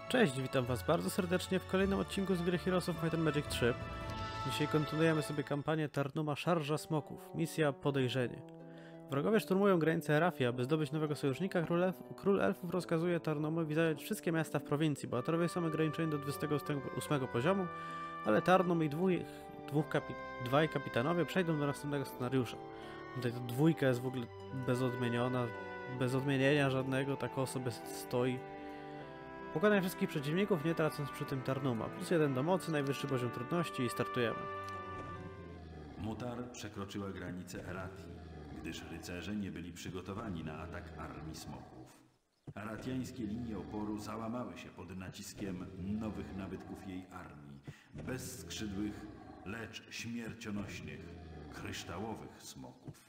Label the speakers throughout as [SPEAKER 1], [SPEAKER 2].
[SPEAKER 1] Cześć, witam was bardzo serdecznie w kolejnym odcinku z gry Heroes of Might and Magic 3. Dzisiaj kontynuujemy sobie kampanię Tarnuma Szarża Smoków. Misja Podejrzenie. Wrogowie szturmują granice Erafii, aby zdobyć nowego sojusznika. Król Elfów rozkazuje Tarnumowi zająć wszystkie miasta w prowincji. Bohaterowie są ograniczeni do 28 poziomu, ale Tarnum i dwaj kapitanowie przejdą do następnego scenariusza. Tutaj ta dwójka jest w ogóle bezodmieniona, bez odmienienia żadnego, tak o sobie stoi. Pokonaj wszystkich przeciwników, nie tracąc przy tym Tarnuma. Plus 1 do mocy, najwyższy poziom trudności i startujemy.
[SPEAKER 2] Mutar przekroczyła granicę Eratii, gdyż rycerze nie byli przygotowani na atak armii smoków. Aratiańskie linie oporu załamały się pod naciskiem nowych nabytków jej armii, bezskrzydłych, lecz śmiercionośnych, kryształowych smoków.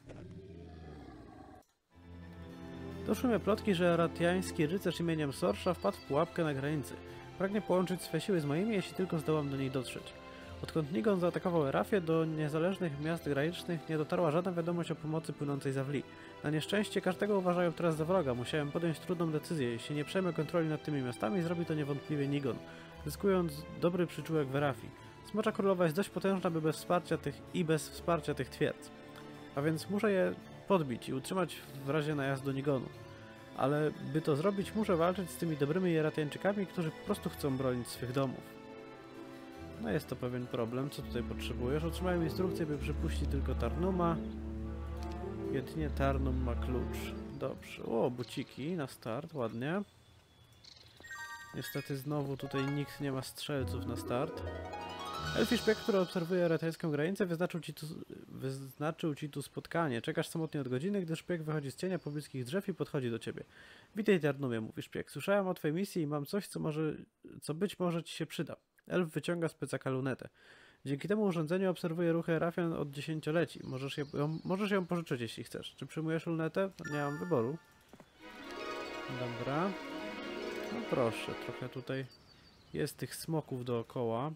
[SPEAKER 1] Doszły mnie plotki, że aratiański rycerz imieniem Sorsha wpadł w pułapkę na granicy. Pragnie połączyć swe siły z moimi, jeśli tylko zdołam do niej dotrzeć. Odkąd Nigon zaatakował Erafię, do niezależnych miast granicznych nie dotarła żadna wiadomość o pomocy płynącej z Avli. Na nieszczęście każdego uważają teraz za wroga. Musiałem podjąć trudną decyzję. Jeśli nie przejmę kontroli nad tymi miastami, zrobi to niewątpliwie Nigon, zyskując dobry przyczółek w Erafii. Smocza Królowa jest dość potężna, by bez wsparcia tych twierdz. A więc muszę je podbić i utrzymać w razie najazdu Nigonu. Ale by to zrobić, muszę walczyć z tymi dobrymi Eratiańczykami, którzy po prostu chcą bronić swych domów. No jest to pewien problem. Co tutaj potrzebujesz? Otrzymałem instrukcję, by przypuścić tylko Tarnuma. Jedynie Tarnum ma klucz. Dobrze. O, buciki na start. Ładnie. Niestety znowu tutaj nikt nie ma strzelców na start. Elfi szpieg, który obserwuje eratiańską granicę, wyznaczył ci tu spotkanie. Czekasz samotnie od godziny, gdy szpieg wychodzi z cienia pobliskich drzew i podchodzi do ciebie. Witaj, Tarnumie, mówi szpieg. Słyszałem o twojej misji i mam coś, co być może ci się przyda. Elf wyciąga z plecaka lunetę. Dzięki temu urządzeniu obserwuję ruchy Erafian od dziesięcioleci. Możesz ją pożyczyć, jeśli chcesz. Czy przyjmujesz lunetę? Nie mam wyboru. Dobra. No proszę, trochę tutaj jest tych smoków dookoła.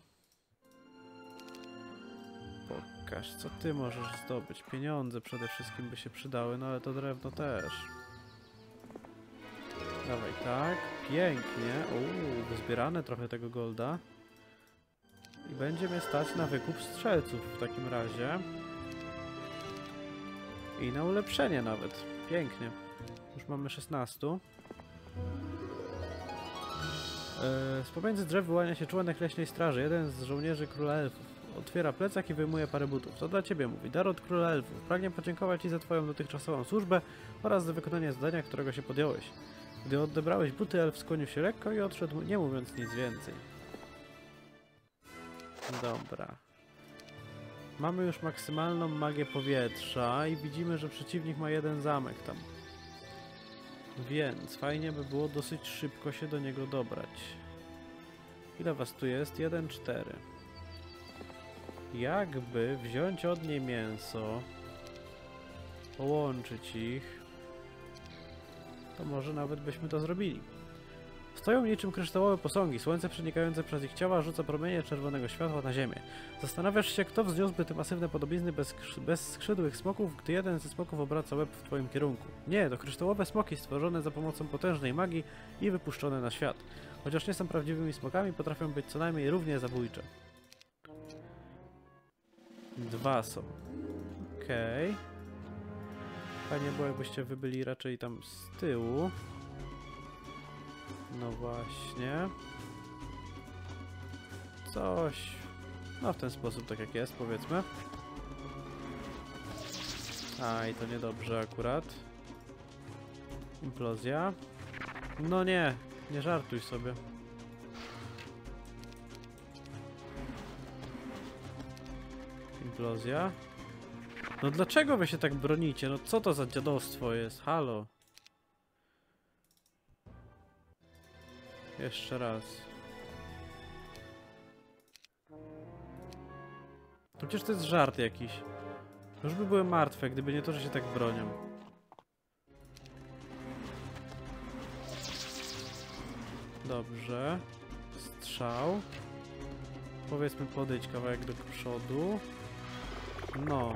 [SPEAKER 1] Pokaż, co ty możesz zdobyć. Pieniądze przede wszystkim by się przydały, no ale to drewno też. Dawaj, tak. Pięknie. Wyzbierane trochę tego golda. I będzie mnie stać na wykup strzelców w takim razie. I na ulepszenie nawet. Pięknie. Już mamy 16. Z pomiędzy drzew wyłania się członek leśnej straży. Jeden z żołnierzy Króla Elfów. Otwiera plecak i wyjmuje parę butów. To dla ciebie, mówi. Dar od Króla Elfów. Pragnie podziękować ci za twoją dotychczasową służbę oraz za wykonanie zadania, którego się podjąłeś. Gdy odebrałeś buty, elf skłonił się lekko i odszedł, nie mówiąc nic więcej. Dobra. Mamy już maksymalną magię powietrza i widzimy, że przeciwnik ma jeden zamek tam. Więc fajnie by było dosyć szybko się do niego dobrać. Ile was tu jest? 1, 4. Jakby wziąć od niej mięso, połączyć ich, to może nawet byśmy to zrobili. Stoją niczym kryształowe posągi. Słońce przenikające przez ich ciała rzuca promienie czerwonego światła na ziemię. Zastanawiasz się, kto wzniósłby te masywne podobizny bez skrzydłych smoków, gdy jeden ze smoków obraca łeb w twoim kierunku. Nie, to kryształowe smoki stworzone za pomocą potężnej magii i wypuszczone na świat. Chociaż nie są prawdziwymi smokami, potrafią być co najmniej równie zabójcze. 2 są. Okej. Fajnie było, jakbyście wy byli raczej tam z tyłu. No właśnie. Coś. No w ten sposób, tak jak jest, powiedzmy. A, i to niedobrze akurat. Implozja. No nie, nie żartuj sobie. Implozja. No dlaczego wy się tak bronicie? No co to za dziadostwo jest? Halo. Jeszcze raz. To przecież to jest żart jakiś. Już by były martwe, gdyby nie to, że się tak bronią. Dobrze. Strzał. Powiedzmy podejdź kawałek do przodu. No.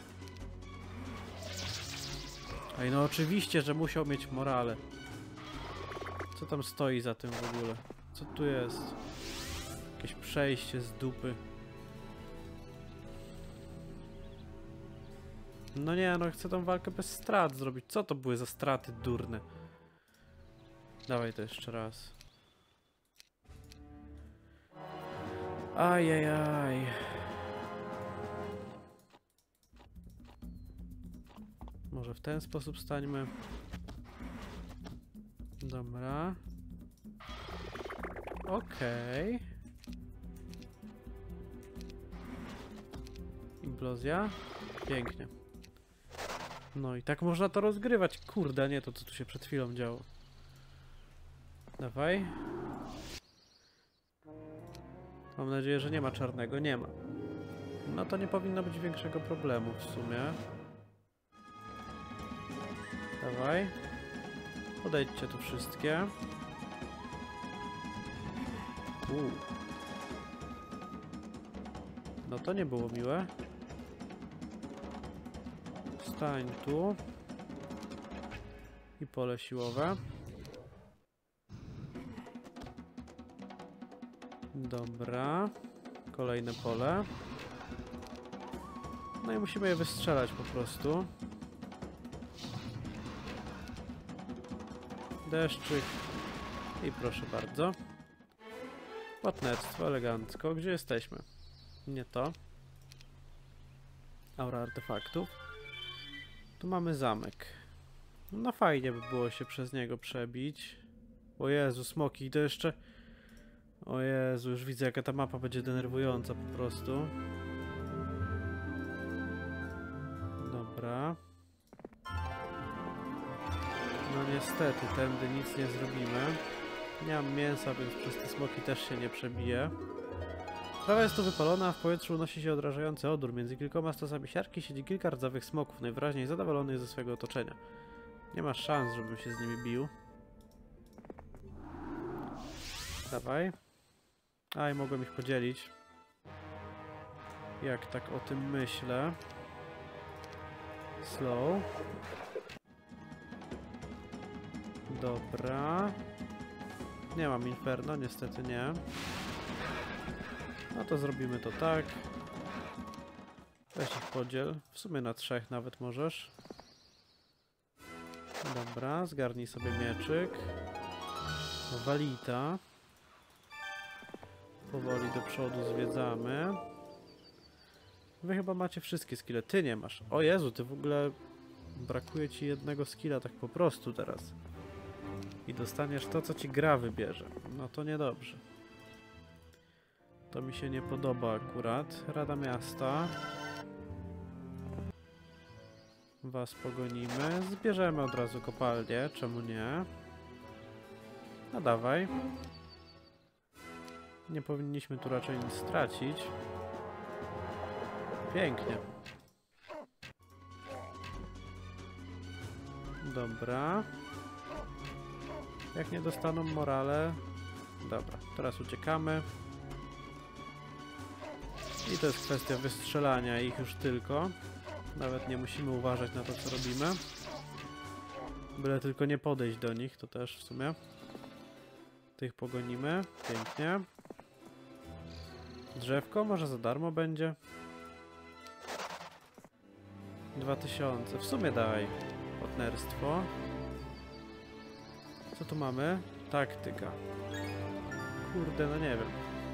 [SPEAKER 1] Ej, no oczywiście, że musiał mieć morale. Co tam stoi za tym w ogóle? Co tu jest? Jakieś przejście z dupy. No nie, no chcę tą walkę bez strat zrobić. Co to były za straty durne? Dawaj to jeszcze raz. Ajajaj. Może w ten sposób stańmy. Dobra. Okej. Implozja. Pięknie. No i tak można to rozgrywać. Kurde, nie to co tu się przed chwilą działo. Dawaj. Mam nadzieję, że nie ma czarnego. Nie ma. No to nie powinno być większego problemu w sumie. Dawaj. Podejdźcie tu wszystkie. No to nie było miłe. Stań tu. I pole siłowe. Dobra. Kolejne pole. No i musimy je wystrzelać po prostu. Deszczyk. I proszę bardzo. Płatnerstwo, elegancko. Gdzie jesteśmy? Nie to. Aura artefaktów. Tu mamy zamek. No fajnie by było się przez niego przebić. O Jezu, smoki, to jeszcze... O Jezu, już widzę jaka ta mapa będzie denerwująca po prostu. Dobra. No niestety, tędy nic nie zrobimy. Nie mam mięsa, więc przez te smoki też się nie przebije. Trawa jest tu wypalona, a w powietrzu unosi się odrażający odór. Między kilkoma stosami siarki siedzi kilka rdzawych smoków, najwyraźniej zadowolonych ze swojego otoczenia. Nie ma szans, żebym się z nimi bił. Dawaj. Aj, mogłem ich podzielić. Jak tak o tym myślę. Slow. Dobra. Nie mam inferno, niestety nie. No to zrobimy to tak. Weź ich podziel. W sumie na 3 nawet możesz. Dobra, zgarnij sobie mieczyk. Walita. Powoli do przodu zwiedzamy. Wy chyba macie wszystkie skille. Ty nie masz. O Jezu, ty w ogóle... Brakuje ci jednego skilla tak po prostu teraz. I dostaniesz to, co ci gra wybierze. No to niedobrze. To mi się nie podoba akurat. Rada Miasta. Was pogonimy. Zbierzemy od razu kopalnię. Czemu nie? No dawaj. Nie powinniśmy tu raczej nic stracić. Pięknie. Dobra. Jak nie dostaną morale... Dobra, teraz uciekamy. I to jest kwestia wystrzelania ich już tylko. Nawet nie musimy uważać na to, co robimy. Byle tylko nie podejść do nich, to też w sumie. Tych pogonimy. Pięknie. Drzewko może za darmo będzie. 2000. W sumie daj. Partnerstwo. Co tu mamy? Taktyka. Kurde, no nie wiem.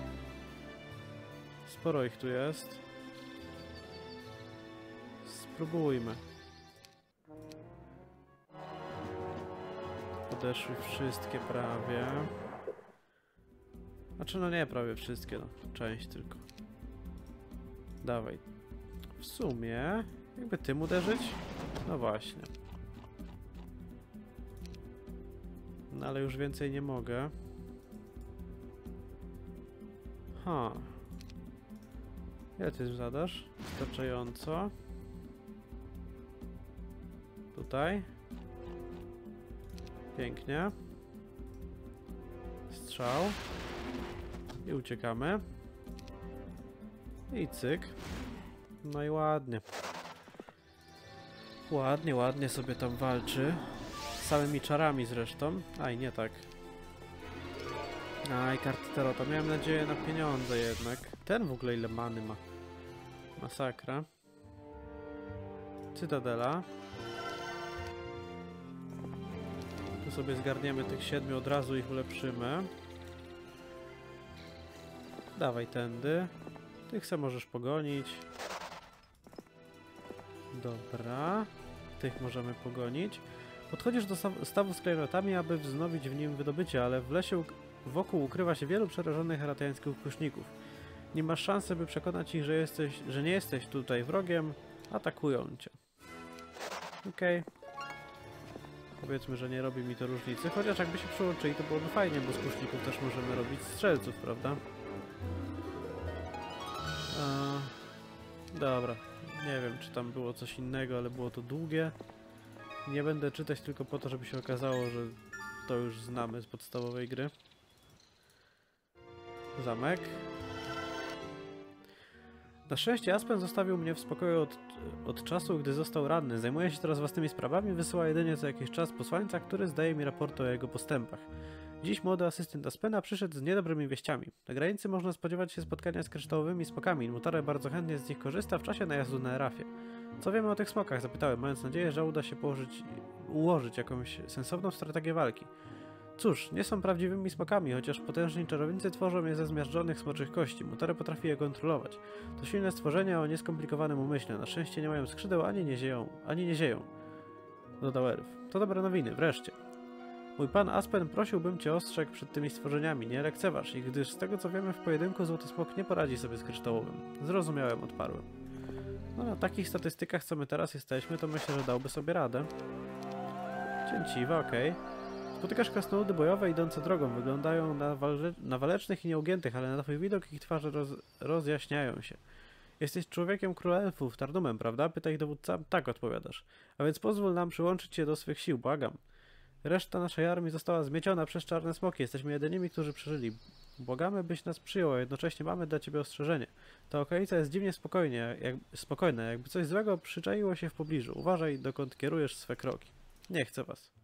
[SPEAKER 1] Sporo ich tu jest. Spróbujmy. Podeszły wszystkie prawie. Znaczy no nie prawie wszystkie, no. Część tylko. Dawaj. W sumie... Jakby tym uderzyć? No właśnie. No ale już więcej nie mogę. Ha. Ile ty zadasz? Wystarczająco. Tutaj. Pięknie. Strzał. I uciekamy. I cyk. No i ładnie. Ładnie, ładnie sobie tam walczy. Z samymi czarami zresztą. Aj, nie tak. Aj, karty tarota. Miałem nadzieję na pieniądze jednak. Ten w ogóle ile many ma. Masakra. Cytadela. Tu sobie zgarniemy tych 7, od razu ich ulepszymy. Dawaj tędy. Tych se możesz pogonić. Dobra. Tych możemy pogonić. Podchodzisz do stawu z klejnotami, aby wznowić w nim wydobycie, ale w lesie wokół ukrywa się wielu przerażonych ratańskich kuszników. Nie masz szansy, by przekonać ich, że nie jesteś tutaj wrogiem. Atakują cię. Okej. Powiedzmy, że nie robi mi to różnicy. Chociaż jakby się przyłączyli, to byłoby fajnie, bo z kuszników też możemy robić strzelców, prawda? Dobra. Nie wiem, czy tam było coś innego, ale było to długie. Nie będę czytać tylko po to, żeby się okazało, że to już znamy z podstawowej gry. Zamek. Na szczęście Aspen zostawił mnie w spokoju od czasu, gdy został ranny. Zajmuje się teraz własnymi sprawami, wysyła jedynie co jakiś czas posłańca, który zdaje mi raporty o jego postępach. Dziś młody asystent Aspena przyszedł z niedobrymi wieściami. Na granicy można spodziewać się spotkania z kryształowymi smokami. Mutare bardzo chętnie z nich korzysta w czasie najazdu na Erafię. Co wiemy o tych smokach? Zapytałem, mając nadzieję, że uda się ułożyć jakąś sensowną strategię walki. Cóż, nie są prawdziwymi smokami, chociaż potężni czarownicy tworzą je ze zmiażdżonych smoczych kości. Mutare potrafi je kontrolować. To silne stworzenia o nieskomplikowanym umyśle. Na szczęście nie mają skrzydeł, ani nie zieją. Dodał elf. To dobre nowiny, wreszcie. Mój pan Aspen prosiłbym cię ostrzeg przed tymi stworzeniami, nie lekceważ ich, gdyż z tego co wiemy w pojedynku Złoty Smok nie poradzi sobie z kryształowym. Zrozumiałem, odparłem. No na takich statystykach co my teraz jesteśmy, to myślę, że dałby sobie radę. Cięciwa, okej. Spotykasz krasnoludy bojowe idące drogą, wyglądają na walecznych i nieugiętych, ale na twój widok ich twarze rozjaśniają się. Jesteś człowiekiem króla elfów, Tardumem, prawda? Pyta ich dowódca. Tak, odpowiadasz. A więc pozwól nam przyłączyć cię do swych sił, błagam. Reszta naszej armii została zmieciona przez czarne smoki. Jesteśmy jedynymi, którzy przeżyli. Błagamy, byś nas przyjął, a jednocześnie mamy dla ciebie ostrzeżenie. Ta okolica jest dziwnie spokojna, jakby coś złego przyczaiło się w pobliżu. Uważaj, dokąd kierujesz swe kroki. Nie chcę was.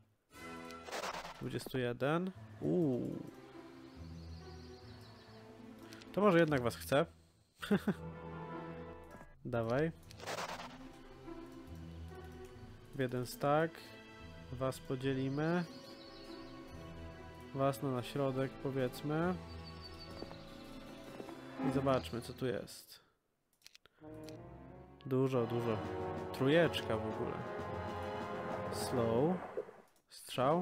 [SPEAKER 1] 21. To może jednak was chcę. Dawaj. W jeden stack. Was podzielimy. Was na środek, powiedzmy. I zobaczmy, co tu jest. Dużo. Trójeczka w ogóle. Slow. Strzał.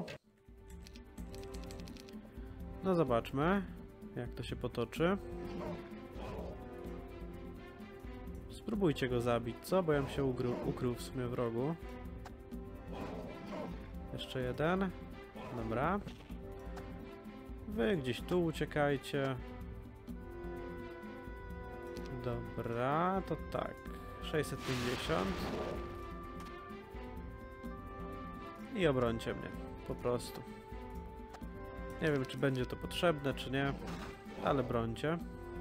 [SPEAKER 1] No zobaczmy, jak to się potoczy. Spróbujcie go zabić, co? Bo ja bym się ukrył w sumie w rogu. Jeszcze jeden. Dobra. Wy gdzieś tu uciekajcie. Dobra, to tak. 650. I obrońcie mnie. Po prostu. Nie wiem, czy będzie to potrzebne, czy nie. Ale brońcie.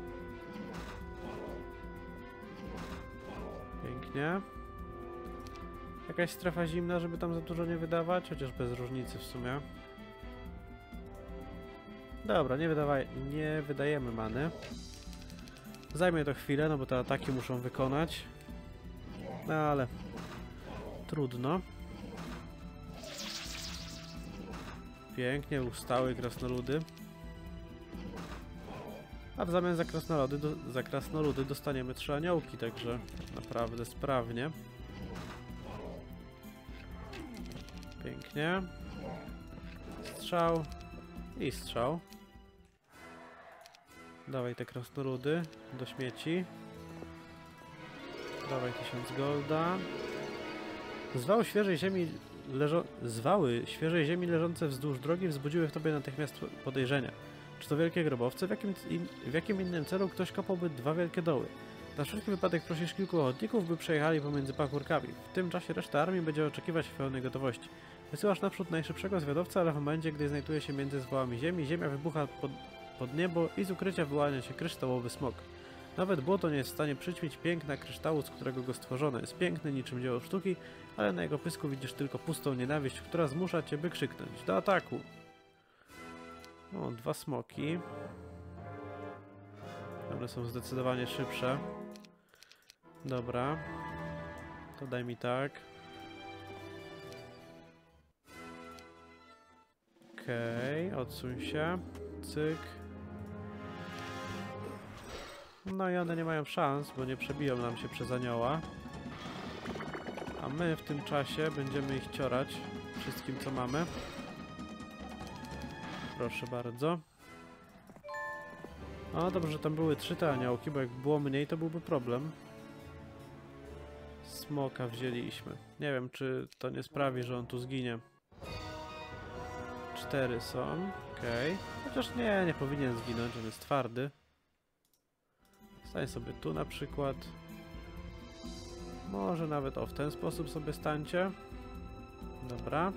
[SPEAKER 1] Pięknie. Jakaś strefa zimna, żeby tam za dużo nie wydawać, chociaż bez różnicy w sumie. Dobra, nie wydajemy many. Zajmie to chwilę, no bo te ataki muszą wykonać. No ale trudno. Pięknie, ustały krasnoludy. A w zamian za krasnoludy dostaniemy 3 aniołki, także naprawdę sprawnie. Pięknie. Strzał. I strzał. Dawaj te krasnoludy do śmieci. Dawaj 1000 golda. Zwały świeżej ziemi leżące wzdłuż drogi wzbudziły w tobie natychmiast podejrzenia. Czy to wielkie grobowce? W jakim innym celu ktoś kopałby 2 wielkie doły? Na wszelki wypadek prosisz kilku ochotników, by przejechali pomiędzy pachórkami. W tym czasie reszta armii będzie oczekiwać w pełnej gotowości. Wysyłasz naprzód najszybszego zwiadowca, ale w momencie, gdy znajduje się między zwałami ziemi, ziemia wybucha pod niebo i z ukrycia wyłania się kryształowy smok. Nawet błoto nie jest w stanie przyćmić piękna kryształu, z którego go stworzono. Jest piękny niczym dzieło sztuki, ale na jego pysku widzisz tylko pustą nienawiść, która zmusza cię, by krzyknąć. Do ataku! O, 2 smoki. One są zdecydowanie szybsze. Dobra. To daj mi tak. Okej, odsuń się. Cyk. No i one nie mają szans, bo nie przebiją nam się przez anioła. A my w tym czasie będziemy ich ciorać wszystkim, co mamy. Proszę bardzo. O, dobrze, że tam były 3 te aniołki, bo jak było mniej, to byłby problem. Smoka wzięliśmy. Nie wiem, czy to nie sprawi, że on tu zginie. 4 są. Okej. Chociaż nie powinien zginąć, on jest twardy. Stań sobie tu na przykład. Może nawet w ten sposób sobie stańcie. Dobra.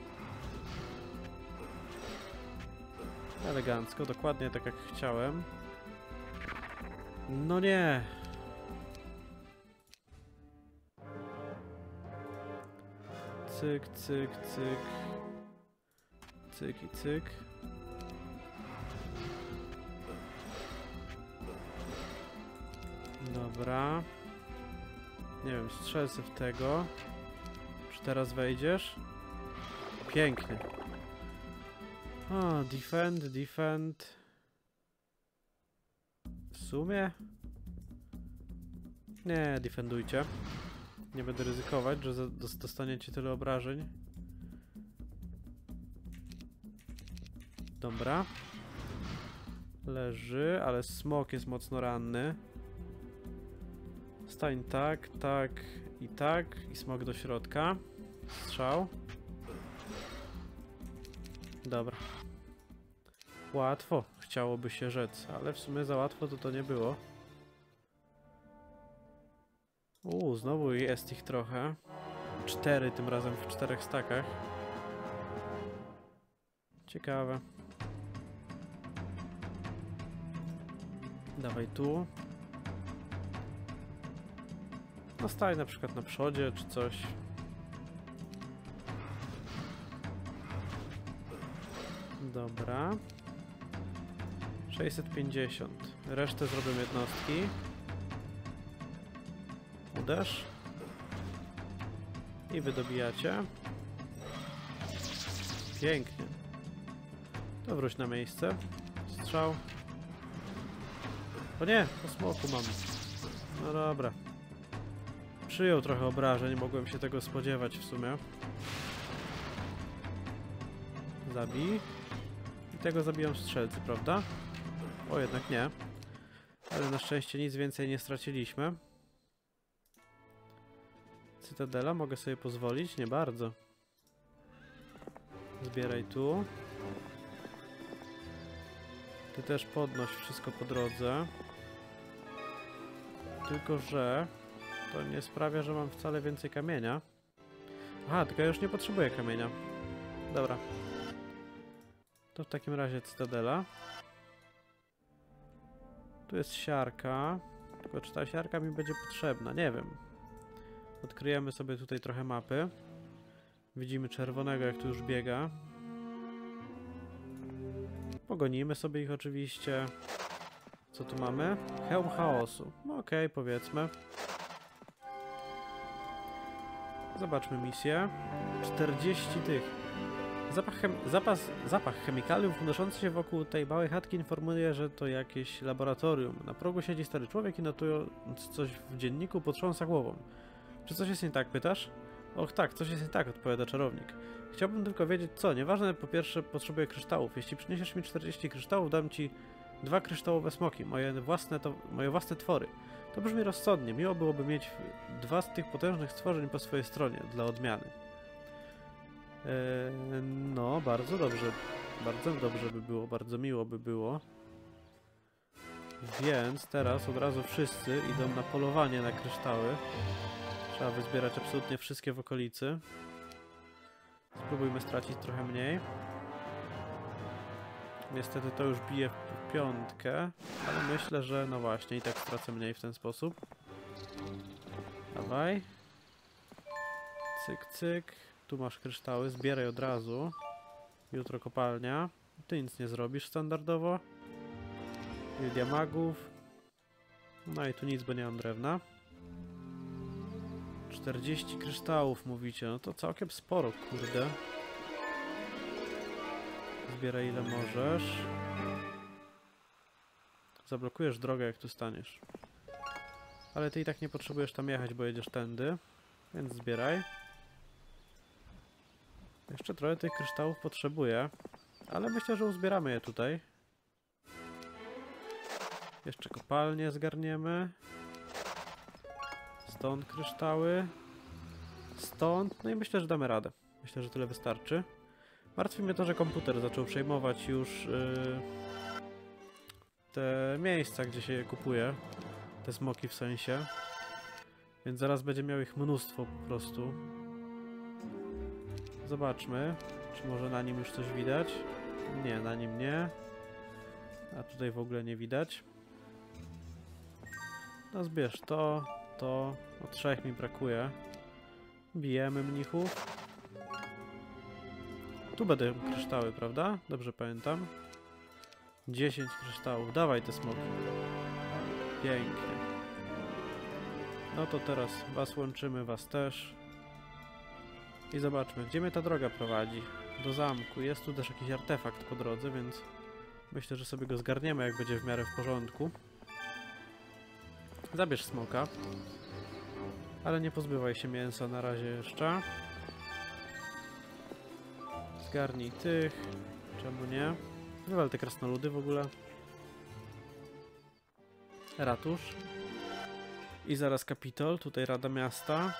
[SPEAKER 1] Elegancko, dokładnie tak jak chciałem. No nie! Cyk, cyk, cyk. Cyk i cyk. Dobra. Nie wiem, strzel sobie w tego. Czy teraz wejdziesz? Pięknie. O, defend. W sumie? Nie, defendujcie. Nie będę ryzykować, że dostaniecie tyle obrażeń. Dobra. Leży, ale smok jest mocno ranny. Stań tak, tak i tak. I smok do środka. Strzał. Dobra. Łatwo, chciałoby się rzec, ale w sumie za łatwo to nie było. Znowu jest ich trochę. 4 tym razem w 4 stakach. Ciekawe. Dawaj tu. No stań na przykład na przodzie, czy coś. Dobra. 650. Resztę zrobią jednostki. Uderz. I wy dobijacie. Pięknie. To wróć na miejsce. Strzał. O nie, po smoku mam. No dobra. Przyjął trochę obrażeń, mogłem się tego spodziewać w sumie. Zabij. I tego zabiją strzelcy, prawda? O, jednak nie. Ale na szczęście nic więcej nie straciliśmy. Cytadela, mogę sobie pozwolić? Nie bardzo. Zbieraj tu. Ty też podnoś wszystko po drodze. Tylko że to nie sprawia, że mam wcale więcej kamienia. Aha, tylko ja już nie potrzebuję kamienia. Dobra. To w takim razie cytadela. Tu jest siarka. Tylko czy ta siarka mi będzie potrzebna? Nie wiem. Odkryjemy sobie tutaj trochę mapy. Widzimy czerwonego, jak tu już biega. Pogonimy sobie ich oczywiście. Co tu mamy? Hełm chaosu. No okej, powiedzmy. Zobaczmy misję. 40 tych. Zapach chemikaliów unoszący się wokół tej małej chatki informuje, że to jakieś laboratorium. Na progu siedzi stary człowiek i notując coś w dzienniku potrząsa głową. Czy coś jest nie tak, pytasz? Och tak, coś jest nie tak, odpowiada czarownik. Chciałbym tylko wiedzieć co. Nieważne, po pierwsze potrzebuję kryształów. Jeśli przyniesiesz mi 40 kryształów, dam ci 2 kryształowe smoki, moje własne twory. To brzmi rozsądnie. Miło byłoby mieć 2 z tych potężnych stworzeń po swojej stronie, dla odmiany. No, bardzo dobrze. Bardzo dobrze by było, bardzo miło by było. Więc teraz od razu wszyscy idą na polowanie na kryształy. Trzeba wyzbierać absolutnie wszystkie w okolicy. Spróbujmy stracić trochę mniej. Niestety to już bije w piątkę, ale myślę, że no właśnie i tak stracę mniej w ten sposób. Dawaj. Cyk, cyk. Tu masz kryształy, zbieraj od razu. Jutro kopalnia. Ty nic nie zrobisz standardowo. Gildia magów. No i tu nic, bo nie mam drewna. 40 kryształów mówicie, no to całkiem sporo, kurde. Zbieraj ile możesz. Zablokujesz drogę, jak tu staniesz. Ale ty i tak nie potrzebujesz tam jechać, bo jedziesz tędy. Więc zbieraj. Jeszcze trochę tych kryształów potrzebuję. Ale myślę, że uzbieramy je tutaj. Jeszcze kopalnię zgarniemy. Stąd kryształy. Stąd. No i myślę, że damy radę. Myślę, że tyle wystarczy. Martwi mnie to, że komputer zaczął przejmować już te miejsca, gdzie się je kupuje. Te smoki w sensie. Więc zaraz będzie miał ich mnóstwo po prostu. Zobaczmy, czy może na nim już coś widać. Nie, na nim nie. A tutaj w ogóle nie widać. No zbierz to, to. O 3 mi brakuje. Bijemy mnichów. Tu będą kryształy, prawda? Dobrze pamiętam. 10 kryształów. Dawaj te smoki. Pięknie. No to teraz was łączymy, was też. I zobaczmy, gdzie mnie ta droga prowadzi. Do zamku. Jest tu też jakiś artefakt po drodze, więc myślę, że sobie go zgarniemy, jak będzie w miarę w porządku. Zabierz smoka. Ale nie pozbywaj się mięsa na razie jeszcze. Zgarnij tych. Czemu nie? Wywal te krasnoludy w ogóle. Ratusz. I zaraz Kapitol. Tutaj Rada Miasta.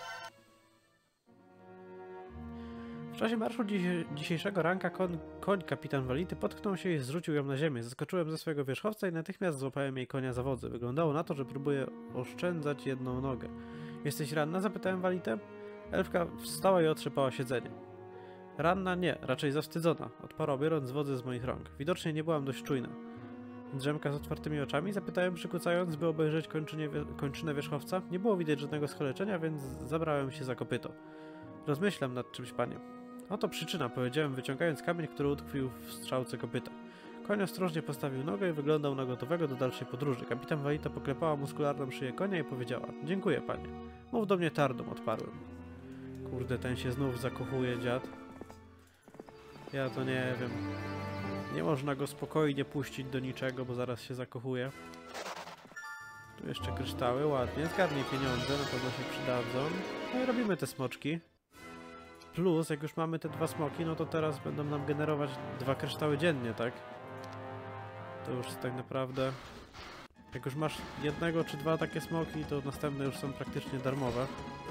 [SPEAKER 1] W czasie marszu dzisiejszego ranka koń kapitan Wality potknął się i zrzucił ją na ziemię. Zaskoczyłem ze swojego wierzchowca i natychmiast złapałem jej konia za wodzy. Wyglądało na to, że próbuje oszczędzać jedną nogę. Jesteś ranna? Zapytałem Walitę. Elfka wstała i otrzepała siedzenie. Ranna? Nie, raczej zawstydzona. Odparła, biorąc wodzy z moich rąk. Widocznie nie byłam dość czujna. Drzemka z otwartymi oczami? Zapytałem, przykucając, by obejrzeć kończynę wierzchowca. Nie było widać żadnego scholeczenia, więc zabrałem się za kopyto. Rozmyślam nad czymś, panie. Oto przyczyna, powiedziałem, wyciągając kamień, który utkwił w strzałce kopyta. Koń ostrożnie postawił nogę i wyglądał na gotowego do dalszej podróży. Kapitan Walita poklepała muskularną szyję konia i powiedziała: dziękuję, panie. Mów do mnie Tardum, odparłem. Kurde, ten się znów zakochuje, dziad. Ja to nie wiem. Nie można go spokojnie puścić do niczego, bo zaraz się zakochuje. Tu jeszcze kryształy, ładnie. Zgarnij pieniądze, na pewno się przydadzą. No i robimy te smoczki. Plus, jak już mamy te 2 smoki, no to teraz będą nam generować 2 kryształy dziennie, tak? To już tak naprawdę... Jak już masz 1 czy 2 takie smoki, to następne już są praktycznie darmowe.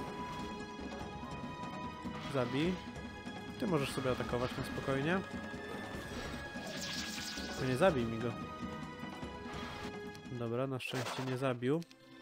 [SPEAKER 1] Zabij. Ty możesz sobie atakować na spokojnie. To nie zabij mi go. Dobra, na szczęście nie zabił.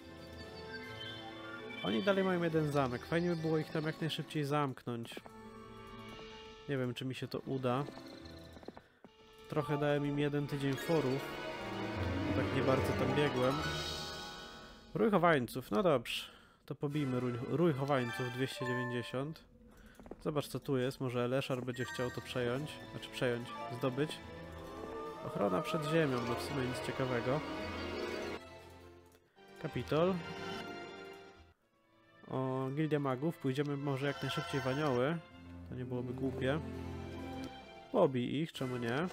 [SPEAKER 1] Oni dalej mają 1 zamek. Fajnie by było ich tam jak najszybciej zamknąć. Nie wiem, czy mi się to uda. Trochę dałem im 1 tydzień forów. Tak nie bardzo tam biegłem. Rój chowańców. No dobrze. To pobijmy rój chowańców 290. Zobacz, co tu jest. Może Eleszar będzie chciał to przejąć. Znaczy zdobyć. Ochrona przed ziemią. No w sumie nic ciekawego. Kapitol. O, Gildia Magów. Pójdziemy może jak najszybciej w anioły. To nie byłoby głupie. Pobij ich, czemu nie?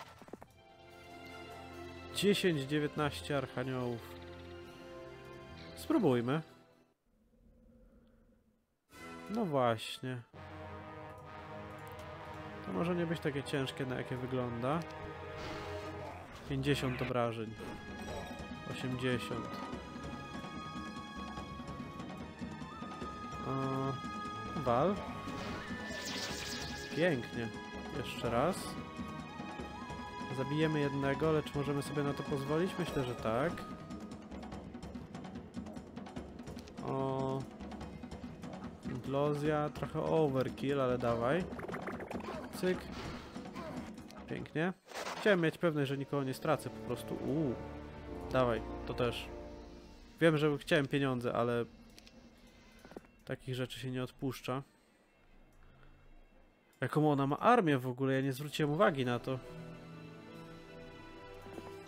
[SPEAKER 1] 10-19 archaniołów. Spróbujmy. No właśnie. To może nie być takie ciężkie, na jakie wygląda. 50 obrażeń. 80. Wal. Pięknie. Jeszcze raz. Zabijemy jednego, lecz możemy sobie na to pozwolić? Myślę, że tak. O. Implozja. Trochę overkill, ale dawaj. Cyk. Pięknie. Chciałem mieć pewność, że nikogo nie stracę po prostu. Dawaj, to też. Wiem, że chciałem pieniądze, ale takich rzeczy się nie odpuszcza. Jaką ona ma armię w ogóle? Ja nie zwróciłem uwagi na to.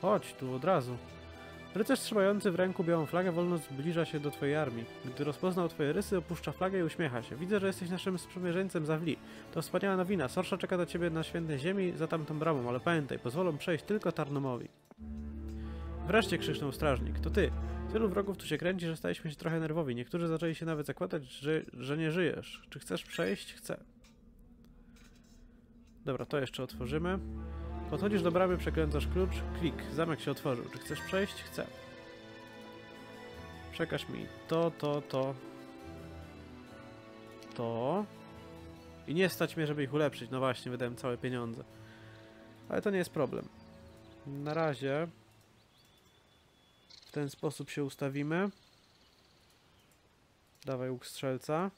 [SPEAKER 1] Chodź tu od razu. Rycerz trzymający w ręku białą flagę wolno zbliża się do twojej armii. Gdy rozpoznał twoje rysy, opuszcza flagę i uśmiecha się. Widzę, że jesteś naszym sprzymierzeńcem Zawli. To wspaniała nowina. Sorsza czeka na ciebie na świętej ziemi za tamtą bramą, ale pamiętaj, pozwolą przejść tylko Tarnomowi. Wreszcie krzyknął strażnik. To ty. Tylu wrogów tu się kręci, że staliśmy się trochę nerwowi. Niektórzy zaczęli się nawet zakładać, że nie żyjesz. Czy chcesz przejść? Chcę. Dobra, to jeszcze otworzymy. Podchodzisz do bramy, przekręcasz klucz, klik, zamek się otworzył. Czy chcesz przejść? Chcę. Przekaż mi to. I nie stać mnie, żeby ich ulepszyć. No właśnie, wydałem całe pieniądze. Ale to nie jest problem. Na razie w ten sposób się ustawimy. Dawaj łuk strzelca.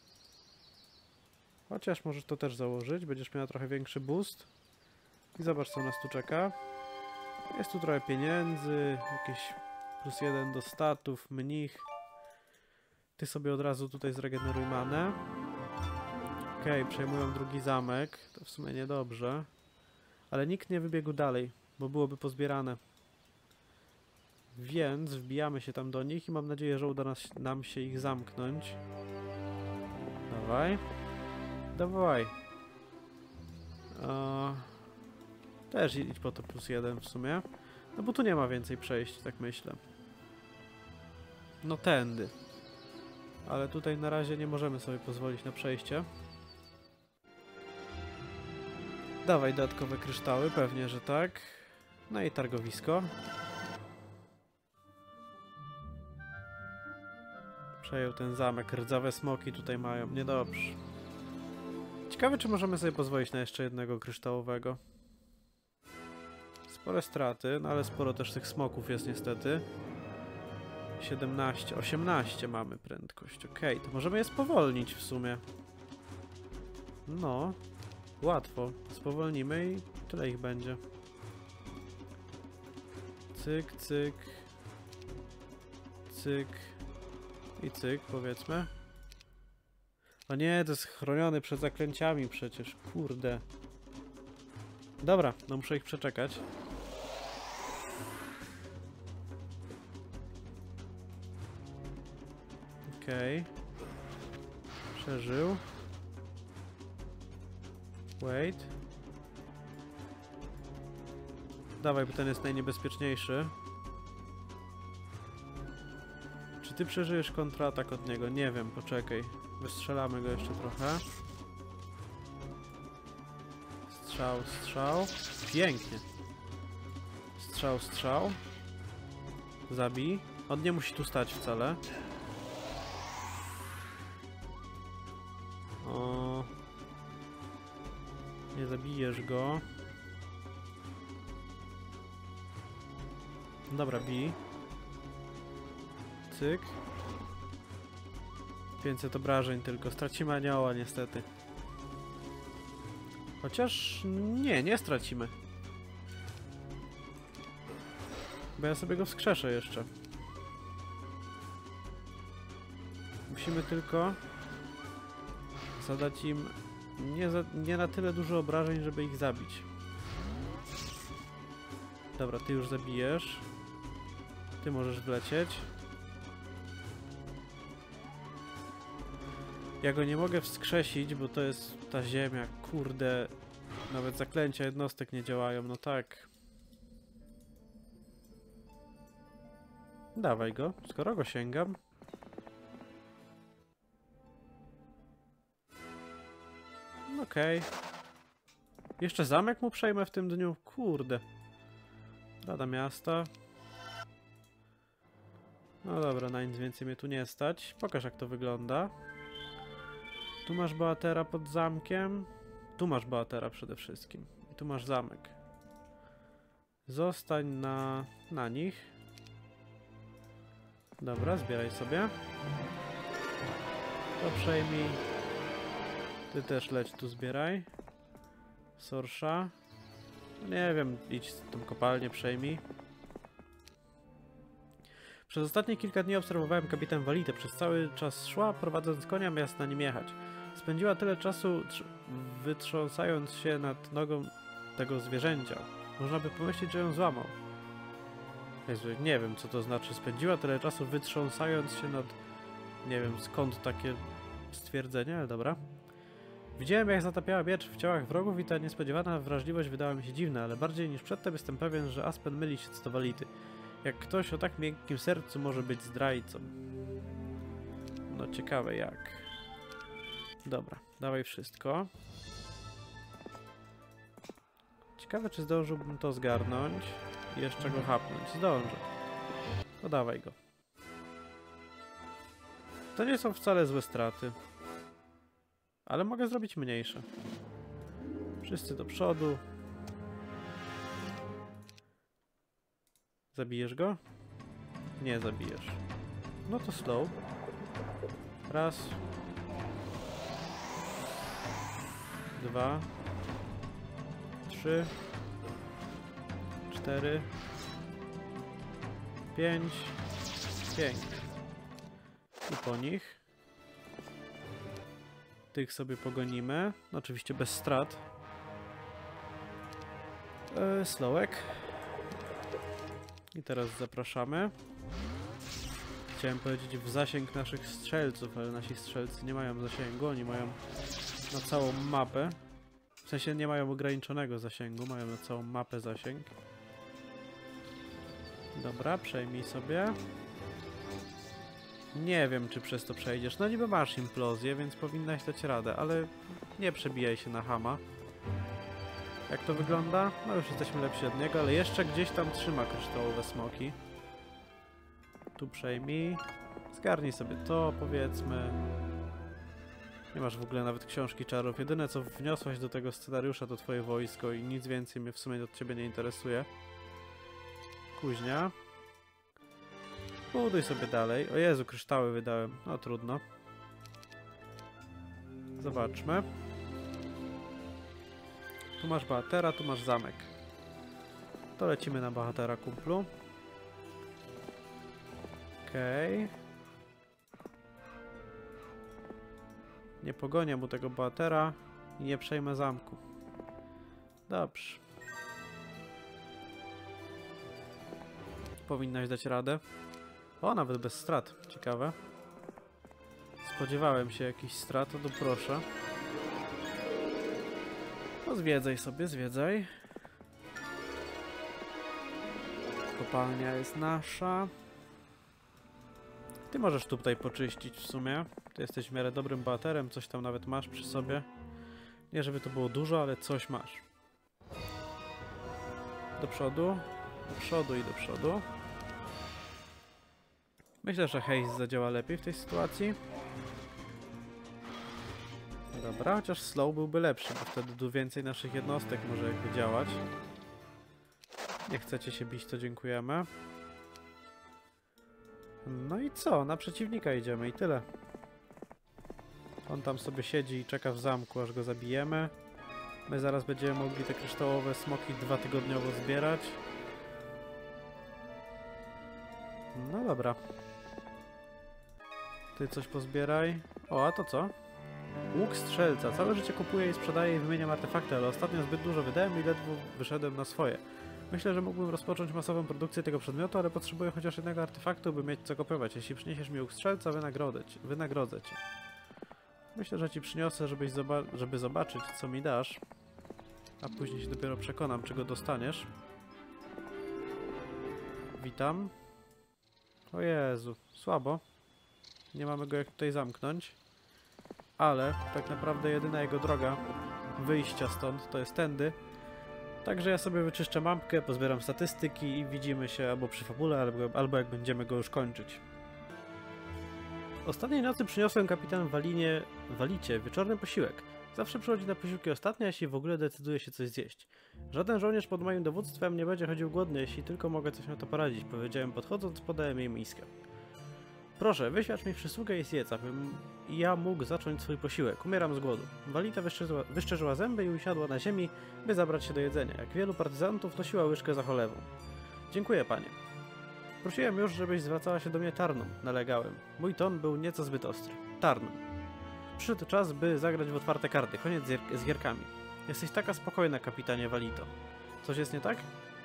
[SPEAKER 1] Chociaż możesz to też założyć. Będziesz miała trochę większy boost. I zobacz, co nas tu czeka. Jest tu trochę pieniędzy, jakieś +1 do statów, mnich. Ty sobie od razu tutaj zregeneruj manę. Okej, przejmują drugi zamek. To w sumie niedobrze. Ale nikt nie wybiegł dalej, bo byłoby pozbierane. Więc wbijamy się tam do nich i mam nadzieję, że uda nam się ich zamknąć. Dawaj. Dawaj. Też idź po to +1 w sumie. No bo tu nie ma więcej przejść, tak myślę. No tędy. Ale tutaj na razie nie możemy sobie pozwolić na przejście. Dawaj dodatkowe kryształy, pewnie, że tak. No i targowisko. Przejął ten zamek. Rdzawe smoki tutaj mają. Niedobrze. Ciekawe, czy możemy sobie pozwolić na jeszcze jednego kryształowego. Spore straty, no ale sporo też tych smoków jest niestety. 17, 18 mamy prędkość. Okej, to możemy je spowolnić w sumie. No, łatwo. Spowolnimy i tyle ich będzie. Cyk, cyk. Cyk. I cyk, powiedzmy. O nie, to jest chroniony przed zaklęciami przecież. Kurde. Dobra, no muszę ich przeczekać. Okej. Przeżył. Wait. Dawaj, bo ten jest najniebezpieczniejszy. Czy ty przeżyjesz kontratak od niego? Nie wiem, poczekaj. Wystrzelamy go jeszcze trochę. Strzał, strzał. Pięknie. Strzał, strzał. Zabij. On nie musi tu stać wcale. O. Nie zabijesz go. Dobra, bij. Cyk. 500 obrażeń tylko. Stracimy anioła niestety. Chociaż nie stracimy. Bo ja sobie go wskrzeszę jeszcze. Musimy tylko zadać im nie na tyle dużo obrażeń, żeby ich zabić. Dobra, ty już zabijesz. Ty możesz wlecieć. Ja go nie mogę wskrzesić, bo to jest ta ziemia. Kurde. Nawet zaklęcia jednostek nie działają. No tak. Dawaj go, skoro go sięgam. Okej. Jeszcze zamek mu przejmę w tym dniu? Kurde. Rada miasta. No dobra, na nic więcej mnie tu nie stać. Pokaż, jak to wygląda. Tu masz bohatera pod zamkiem. Tu masz bohatera przede wszystkim. I tu masz zamek. Zostań na nich. Dobra, zbieraj sobie. To przejmij. Ty też leć tu, zbieraj. Sorsza. Nie wiem, idź tą kopalnię, przejmij. Przez ostatnie kilka dni obserwowałem kapitan Walitę. Przez cały czas szła, prowadząc konia, miast na nim jechać. Spędziła tyle czasu wytrząsając się nad nogą tego zwierzęcia. Można by pomyśleć, że ją złamał. Jezu, nie wiem co to znaczy. Spędziła tyle czasu wytrząsając się nad... Nie wiem skąd takie stwierdzenie, ale dobra. Widziałem jak zatapiała miecz w ciałach wrogów i ta niespodziewana wrażliwość wydała mi się dziwna, ale bardziej niż przedtem jestem pewien, że Aspen myli się co do Wality. Jak ktoś o tak miękkim sercu może być zdrajcą. No ciekawe jak. Dobra, dawaj wszystko. Ciekawe czy zdążyłbym to zgarnąć i jeszcze go hapnąć. Zdążę. To dawaj go. To nie są wcale złe straty. Ale mogę zrobić mniejsze. Wszyscy do przodu. Zabijesz go? Nie zabijesz. No to slow. Raz. 2. 3. 4. 5. Pięknie. I po nich. Tych sobie pogonimy. Oczywiście bez strat. Slowek. I teraz zapraszamy. Chciałem powiedzieć w zasięg naszych strzelców, ale nasi strzelcy nie mają zasięgu. Oni mają na całą mapę. W sensie nie mają ograniczonego zasięgu, mają na całą mapę zasięg. Dobra, przejmij sobie. Nie wiem, czy przez to przejdziesz. No niby masz implozję, więc powinnaś dać radę, ale nie przebijaj się na chama. Jak to wygląda? No już jesteśmy lepsi od niego, ale jeszcze gdzieś tam trzyma kryształowe smoki. Tu przejmij. Zgarnij sobie to, powiedzmy. Nie masz w ogóle nawet książki czarów. Jedyne co wniosłaś do tego scenariusza to twoje wojsko i nic więcej mnie w sumie od ciebie nie interesuje. Kuźnia. Buduj sobie dalej. O Jezu, kryształy wydałem. No trudno. Zobaczmy. Tu masz bohatera, tu masz zamek. To lecimy na bohatera, kumplu. Okej. Nie pogonię mu tego bohatera i nie przejmę zamku. Dobrze. Powinnaś dać radę. O, nawet bez strat. Ciekawe. Spodziewałem się jakichś strat, to proszę. No zwiedzaj sobie, zwiedzaj. Kopalnia jest nasza. Ty możesz tutaj poczyścić w sumie. Ty jesteś w miarę dobrym bohaterem, coś tam nawet masz przy sobie. Nie żeby to było dużo, ale coś masz. Do przodu i do przodu. Myślę, że haste zadziała lepiej w tej sytuacji. Dobra, chociaż slow byłby lepszy, bo wtedy tu więcej naszych jednostek może jakby działać. Nie chcecie się bić, to dziękujemy. No i co? Na przeciwnika idziemy i tyle. On tam sobie siedzi i czeka w zamku, aż go zabijemy. My zaraz będziemy mogli te kryształowe smoki 2-tygodniowo zbierać. No dobra. Ty coś pozbieraj. O, a to co? Łuk strzelca. Całe życie kupuję i sprzedaję i wymieniam artefakty, ale ostatnio zbyt dużo wydałem i ledwo wyszedłem na swoje. Myślę, że mógłbym rozpocząć masową produkcję tego przedmiotu, ale potrzebuję chociaż jednego artefaktu, by mieć co kopiować. Jeśli przyniesiesz mi łuk strzelca, wynagrodzę cię. Myślę, że ci przyniosę, żeby zobaczyć, co mi dasz. A później się dopiero przekonam, czy go dostaniesz. Witam. O Jezu, słabo. Nie mamy go jak tutaj zamknąć. Ale tak naprawdę jedyna jego droga wyjścia stąd to jest tędy. Także ja sobie wyczyszczę mapkę, pozbieram statystyki i widzimy się albo przy fabule, albo jak będziemy go już kończyć. Ostatniej nocy przyniosłem kapitan Walicie wieczorny posiłek. Zawsze przychodzi na posiłki ostatnia, jeśli w ogóle decyduje się coś zjeść. Żaden żołnierz pod moim dowództwem nie będzie chodził głodny, jeśli tylko mogę coś na to poradzić, powiedziałem podchodząc, podałem jej miskę. Proszę, wyświadcz mi przysługę i zjedz, abym ja mógł zacząć swój posiłek. Umieram z głodu. Walita wyszczerzyła zęby i usiadła na ziemi, by zabrać się do jedzenia. Jak wielu partyzantów nosiła łyżkę za cholewą. Dziękuję, panie. Prosiłem już, żebyś zwracała się do mnie Tarnum, nalegałem. Mój ton był nieco zbyt ostry. Tarnum. Przyszedł czas, by zagrać w otwarte karty. Koniec z gierkami. Jesteś taka spokojna, kapitanie Walito. Coś jest nie tak?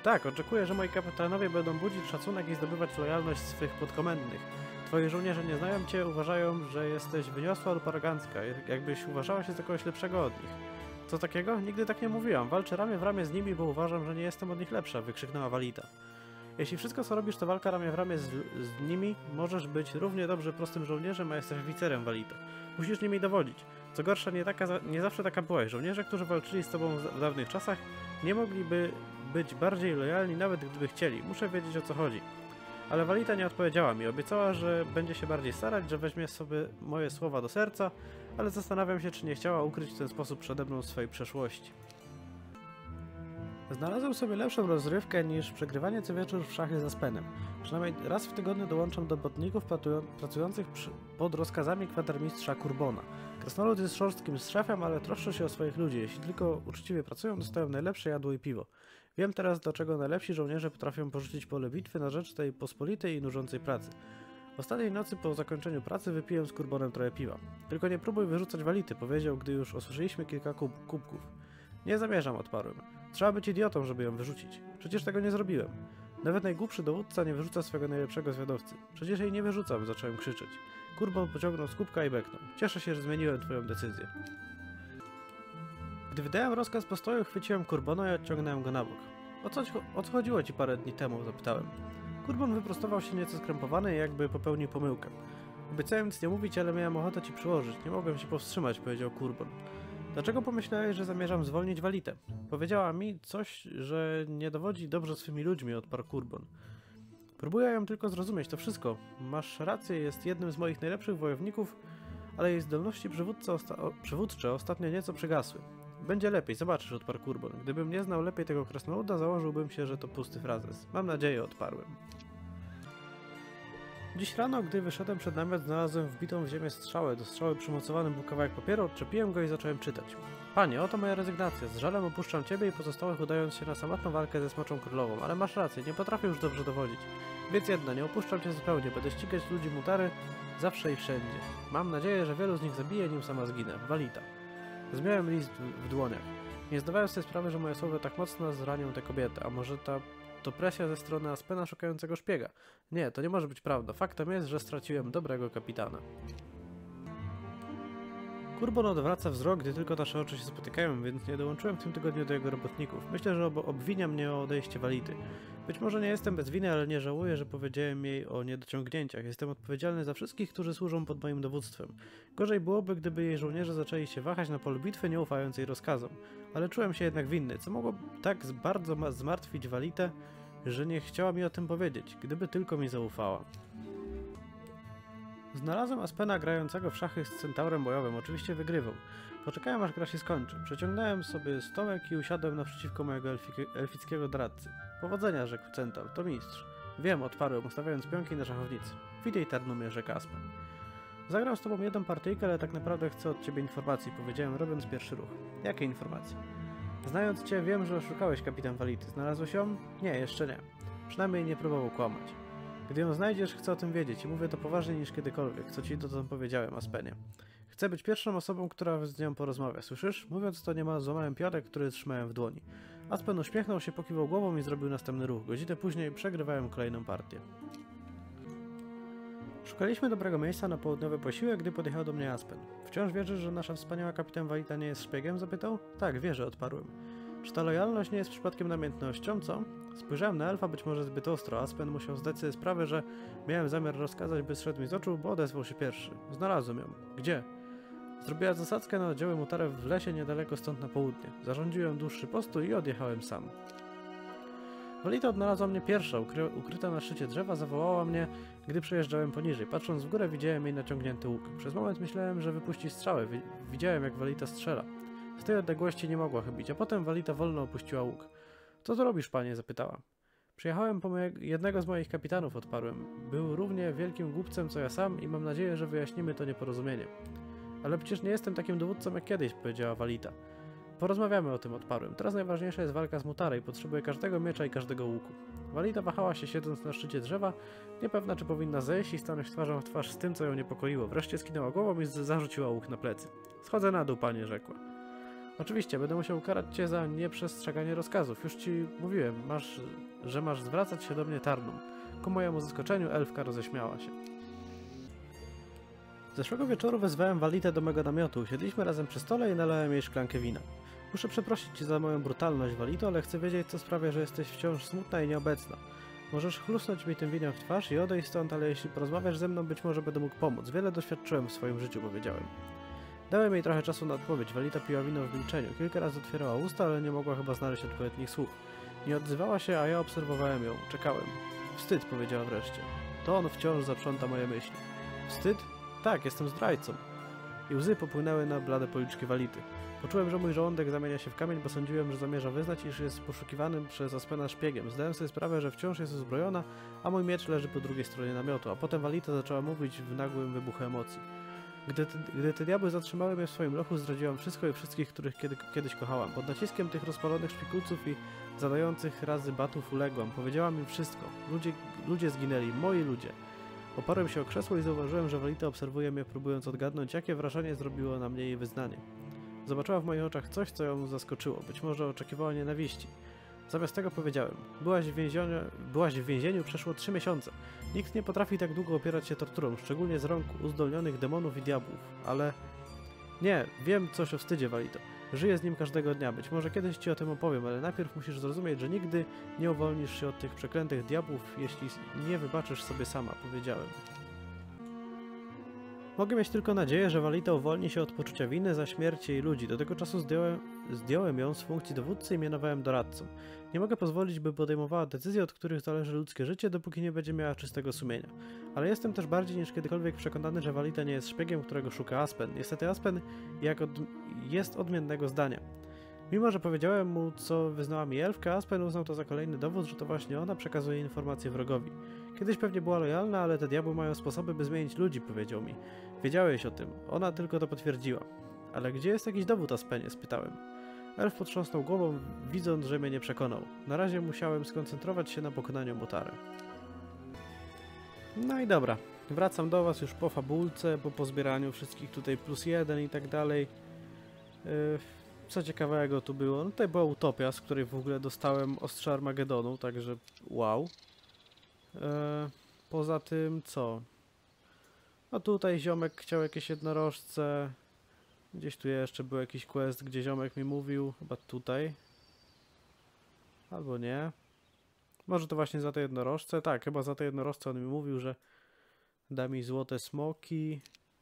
[SPEAKER 1] Tak, oczekuję, że moi kapitanowie będą budzić szacunek i zdobywać lojalność swych podkomendnych. Twoi żołnierze nie znają cię, uważają, że jesteś wyniosła lub arogancka, jakbyś uważała się za kogoś lepszego od nich. Co takiego? Nigdy tak nie mówiłam. Walczę ramię w ramię z nimi, bo uważam, że nie jestem od nich lepsza, wykrzyknęła Walita. Jeśli wszystko co robisz to walka ramię w ramię z nimi, możesz być równie dobrze prostym żołnierzem, a jesteś oficerem, Walita. Musisz nimi dowodzić. Co gorsza, nie zawsze taka byłaś. Żołnierze, którzy walczyli z tobą w dawnych czasach, nie mogliby być bardziej lojalni, nawet gdyby chcieli. Muszę wiedzieć, o co chodzi. Ale Walita nie odpowiedziała mi. Obiecała, że będzie się bardziej starać, że weźmie sobie moje słowa do serca, ale zastanawiam się, czy nie chciała ukryć w ten sposób przede mną swojej przeszłości. Znalazłem sobie lepszą rozrywkę niż przegrywanie co wieczór w szachy z Aspenem. Przynajmniej raz w tygodniu dołączam do botników pracujących pod rozkazami kwatermistrza Courbona. Krasnolud jest szorstkim szefem, ale troszczy się o swoich ludzi. Jeśli tylko uczciwie pracują, dostają najlepsze jadło i piwo. Wiem teraz, dlaczego najlepsi żołnierze potrafią porzucić pole bitwy na rzecz tej pospolitej i nużącej pracy. Ostatniej nocy po zakończeniu pracy wypiłem z Courbonem trochę piwa. Tylko nie próbuj wyrzucać Wality, powiedział, gdy już osłyszeliśmy kilka kubków. Nie zamierzam, odparłem. Trzeba być idiotą, żeby ją wyrzucić. Przecież tego nie zrobiłem. Nawet najgłupszy dowódca nie wyrzuca swego najlepszego zwiadowcy. Przecież jej nie wyrzucam, zacząłem krzyczeć. Courbon pociągnął z kubka i beknął. Cieszę się, że zmieniłem twoją decyzję. Gdy wydałem rozkaz postoju, chwyciłem Courbona i odciągnąłem go na bok. O co chodziło ci parę dni temu? Zapytałem. Courbon wyprostował się nieco skrępowany, jakby popełnił pomyłkę. Obiecałem nic nie mówić, ale miałem ochotę ci przyłożyć. Nie mogłem się powstrzymać, powiedział Courbon. Dlaczego pomyślałeś, że zamierzam zwolnić Walitę? Powiedziała mi coś, że nie dowodzi dobrze swymi ludźmi, odparł Courbon. Próbuję ją tylko zrozumieć, to wszystko. Masz rację, jest jednym z moich najlepszych wojowników, ale jej zdolności przywódcze ostatnio nieco przygasły. Będzie lepiej, zobaczysz, odparł Courbon. Gdybym nie znał lepiej tego krasnoluda, założyłbym się, że to pusty frazes. Mam nadzieję, odparłem. Dziś rano, gdy wyszedłem przed namiot, znalazłem wbitą w ziemię strzałę. Do strzały przymocowany był kawałek papieru, odczepiłem go i zacząłem czytać. Panie, oto moja rezygnacja. Z żalem opuszczam ciebie i pozostałych, udając się na samotną walkę ze Smoczą Królową. Ale masz rację, nie potrafię już dobrze dowodzić. Więc jedno, nie opuszczam cię zupełnie. Będę ścigać ludzi Mutary zawsze i wszędzie. Mam nadzieję, że wielu z nich zabiję, nim sama zginę. Walita. Zmiałem list w dłoniach. Nie zdawałem sobie sprawy, że moje słowa tak mocno zranią tę kobietę. A może to presja ze strony Aspena szukającego szpiega? Nie, to nie może być prawda. Faktem jest, że straciłem dobrego kapitana. Courbon odwraca wzrok, gdy tylko nasze oczy się spotykają, więc nie dołączyłem w tym tygodniu do jego robotników. Myślę, że obwinia mnie o odejście Wality. Być może nie jestem bez winy, ale nie żałuję, że powiedziałem jej o niedociągnięciach. Jestem odpowiedzialny za wszystkich, którzy służą pod moim dowództwem. Gorzej byłoby, gdyby jej żołnierze zaczęli się wahać na polu bitwy, nie ufając jej rozkazom. Ale czułem się jednak winny, co mogło tak bardzo zmartwić Walitę, że nie chciała mi o tym powiedzieć, gdyby tylko mi zaufała. Znalazłem Aspena grającego w szachy z centaurem bojowym, oczywiście wygrywał. Poczekałem, aż gra się skończy. Przeciągnąłem sobie stołek i usiadłem naprzeciwko mojego elfickiego doradcy. Powodzenia, rzekł centaur, to mistrz. Wiem, odparłem, ustawiając pionki na szachownicy. Witaj, Tarnumie, rzekł Aspen. Zagram z tobą jedną partyjkę, ale tak naprawdę chcę od ciebie informacji, powiedziałem, robiąc pierwszy ruch. Jakie informacje? Znając cię, wiem, że oszukałeś kapitan Wality. Znalazłeś ją? Nie, jeszcze nie. Przynajmniej nie próbował kłamać. Gdy ją znajdziesz, chcę o tym wiedzieć i mówię to poważniej niż kiedykolwiek, co ci dotąd powiedziałem, Aspenie. Chcę być pierwszą osobą, która z nią porozmawia, słyszysz? Mówiąc to, niemal złamałem pionek, który trzymałem w dłoni. Aspen uśmiechnął się, pokiwał głową i zrobił następny ruch. Godzinę później przegrywałem kolejną partię. Szukaliśmy dobrego miejsca na południowy posiłek, gdy podjechał do mnie Aspen. Wciąż wierzysz, że nasza wspaniała kapitan Walita nie jest szpiegiem? Zapytał. Tak, wierzę, odparłem. Czy ta lojalność nie jest przypadkiem namiętnością, co? Spojrzałem na elfa, być może zbyt ostro. Aspen musiał zdać sobie sprawę, że miałem zamiar rozkazać, by zszedł mi z oczu, bo odezwał się pierwszy. Znalazłem ją. Gdzie? Zrobiła zasadzkę na oddziały Mutare w lesie niedaleko stąd na południe. Zarządziłem dłuższy postój i odjechałem sam. Walita odnalazła mnie pierwsza, ukryta na szczycie drzewa, zawołała mnie, gdy przejeżdżałem poniżej. Patrząc w górę, widziałem jej naciągnięty łuk. Przez moment myślałem, że wypuści strzałę. Widziałem, jak Walita strzela. Z tej odległości nie mogła chybić, a potem Walita wolno opuściła łuk. Co tu robisz, panie? Zapytała. Przyjechałem po jednego z moich kapitanów, odparłem. Był równie wielkim głupcem, co ja sam i mam nadzieję, że wyjaśnimy to nieporozumienie. Ale przecież nie jestem takim dowódcą jak kiedyś, powiedziała Walita. Porozmawiamy o tym, odparłem. Teraz najważniejsza jest walka z Mutare i potrzebuję każdego miecza i każdego łuku. Walita wahała się, siedząc na szczycie drzewa, niepewna, czy powinna zejść i stanąć twarzą w twarz z tym, co ją niepokoiło. Wreszcie skinęła głową i zarzuciła łuk na plecy. Schodzę na dół, panie, rzekła. Oczywiście, będę musiał ukarać cię za nieprzestrzeganie rozkazów. Już ci mówiłem, że masz zwracać się do mnie Tarnum. Ku mojemu zaskoczeniu elfka roześmiała się. Zeszłego wieczoru wezwałem Walitę do mego namiotu, usiedliśmy razem przy stole i nalałem jej szklankę wina. Muszę przeprosić cię za moją brutalność, Walito, ale chcę wiedzieć, co sprawia, że jesteś wciąż smutna i nieobecna. Możesz chlusnąć mi tym winem w twarz i odejść stąd, ale jeśli porozmawiasz ze mną, być może będę mógł pomóc. Wiele doświadczyłem w swoim życiu, powiedziałem. Dałem jej trochę czasu na odpowiedź. Walita piła wino w milczeniu. Kilka razy otwierała usta, ale nie mogła chyba znaleźć odpowiednich słów. Nie odzywała się, a ja obserwowałem ją. Czekałem. Wstyd, powiedziała wreszcie. To on wciąż zaprząta moje myśli. Wstyd? Tak, jestem zdrajcą. I łzy popłynęły na blade policzki Wality. Poczułem, że mój żołądek zamienia się w kamień, bo sądziłem, że zamierza wyznać, iż jest poszukiwanym przez Aspena szpiegiem. Zdałem sobie sprawę, że wciąż jest uzbrojona, a mój miecz leży po drugiej stronie namiotu, a potem Walita zaczęła mówić w nagłym wybuchu emocji. Gdy te diabły zatrzymały mnie w swoim lochu, zdradziłam wszystko i wszystkich, których kiedyś kochałam. Pod naciskiem tych rozpalonych szpikulców i zadających razy batów uległam. Powiedziałam im wszystko. Ludzie zginęli, moi ludzie. Oparłem się o krzesło i zauważyłem, że Walita obserwuje mnie, próbując odgadnąć, jakie wrażenie zrobiło na mnie jej wyznanie. Zobaczyła w moich oczach coś, co ją zaskoczyło. Być może oczekiwała nienawiści. Zamiast tego powiedziałem, byłaś w więzieniu przeszło 3 miesiące. Nikt nie potrafi tak długo opierać się torturom, szczególnie z rąk uzdolnionych demonów i diabłów. Ale... Nie, wiem coś o wstydzie, Walito. Żyję z nim każdego dnia. Być może kiedyś ci o tym opowiem, ale najpierw musisz zrozumieć, że nigdy nie uwolnisz się od tych przeklętych diabłów, jeśli nie wybaczysz sobie sama, powiedziałem. Mogę mieć tylko nadzieję, że Walita uwolni się od poczucia winy za śmierć jej ludzi. Do tego czasu zdjąłem ją z funkcji dowódcy i mianowałem doradcą. Nie mogę pozwolić, by podejmowała decyzje, od których zależy ludzkie życie, dopóki nie będzie miała czystego sumienia. Ale jestem też bardziej niż kiedykolwiek przekonany, że Walita nie jest szpiegiem, którego szuka Aspen. Niestety Aspen jest odmiennego zdania. Mimo że powiedziałem mu, co wyznała mi elfka, Aspen uznał to za kolejny dowód, że to właśnie ona przekazuje informacje wrogowi. Kiedyś pewnie była lojalna, ale te diabły mają sposoby, by zmienić ludzi, powiedział mi. Wiedziałeś o tym. Ona tylko to potwierdziła. Ale gdzie jest jakiś dowód, Aspenie? Spytałem. Elf potrząsnął głową, widząc, że mnie nie przekonał. Na razie musiałem skoncentrować się na pokonaniu Mutary. No i dobra. Wracam do was już po fabulce, po pozbieraniu wszystkich tutaj +1 i tak dalej. Co ciekawego tu było? No tutaj była utopia, z której w ogóle dostałem ostrze Armagedonu, także wow. Poza tym co? No tutaj ziomek chciał jakieś jednorożce. Gdzieś tu jeszcze był jakiś quest, gdzie ziomek mi mówił. Chyba tutaj. Albo nie. Może to właśnie za te jednorożce? Tak, chyba za te jednorożce on mi mówił, że da mi złote smoki.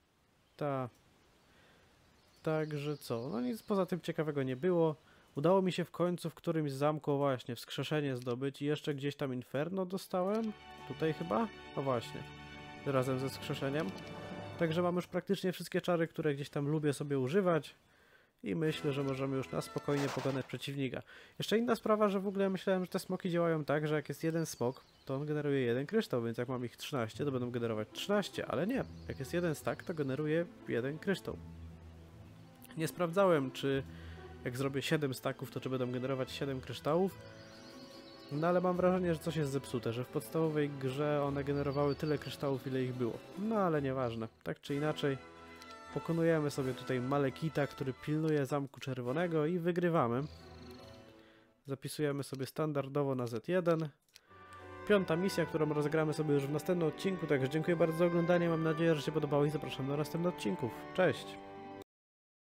[SPEAKER 1] Także co? No nic poza tym ciekawego nie było. Udało mi się w końcu w którymś zamku właśnie wskrzeszenie zdobyć i jeszcze gdzieś tam Inferno dostałem. Tutaj chyba? No właśnie. Razem ze wskrzeszeniem. Także mam już praktycznie wszystkie czary, które gdzieś tam lubię sobie używać. I myślę, że możemy już na spokojnie pokonać przeciwnika. Jeszcze inna sprawa, że w ogóle myślałem, że te smoki działają tak, że jak jest jeden smok, to on generuje jeden kryształ, więc jak mam ich 13, to będą generować 13, ale nie. Jak jest jeden stack, to generuje jeden kryształ. Nie sprawdzałem, czy jak zrobię 7 stacków, to czy będą generować 7 kryształów. No ale mam wrażenie, że coś jest zepsute, że w podstawowej grze one generowały tyle kryształów, ile ich było. No ale nieważne. Tak czy inaczej, pokonujemy sobie tutaj Malekita, który pilnuje Zamku Czerwonego i wygrywamy. Zapisujemy sobie standardowo na Z1. 5. misja, którą rozegramy sobie już w następnym odcinku, także dziękuję bardzo za oglądanie, mam nadzieję, że się podobało i zapraszam do następnych odcinków. Cześć!